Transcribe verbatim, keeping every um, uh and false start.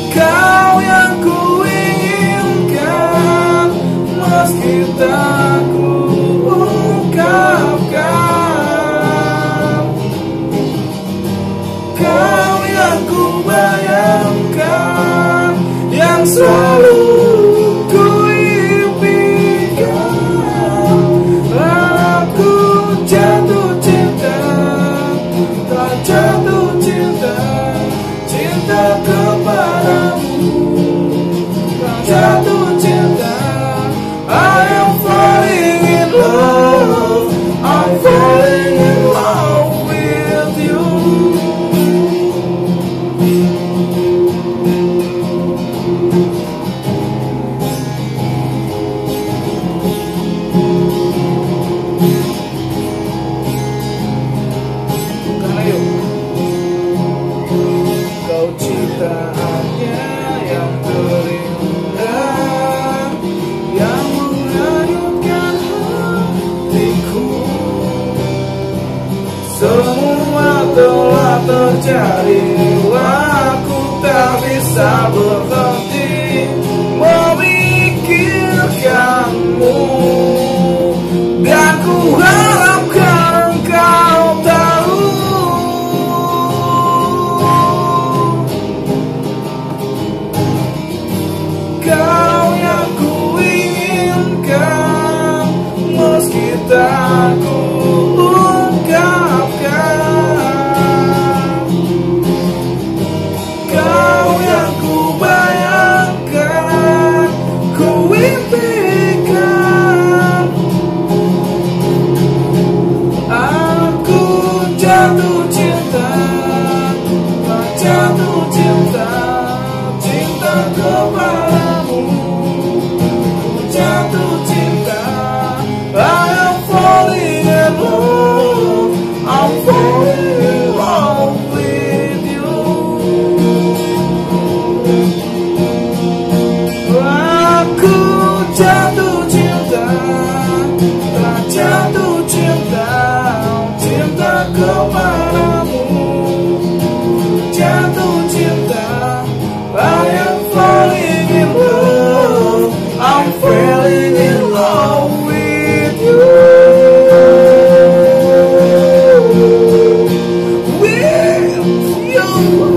Kau yang ku inginkan, meski tak ku ungkapkan. Kau yang ku bayangkan, yang selalu ku impikan. Aku jatuh cinta, tak jatuh cinta, cinta kepadamu, tak jatuh cinta. I am falling in love, I'm falling in love with you. Karena yuk, kau ciptaannya yang terindah, yang menghanyutkan hatiku. Semua telah terjadi, aku tak bisa berhenti memikirkanmu. Dan ku harapkan kau tahu, kau yang ku inginkan, meski tak ku ungkapkan. Kau yang ku bayangkan, ku impikan. Aku jatuh cinta, tak jatuh cinta, cinta kepadamu, jatuh cinta. I am falling in love, I'm falling in love with you. Aku jatuh cinta, tak jatuh cinta, cinta kepadamu, jatuh cinta. I am falling in love, I'm falling in love with you. With you.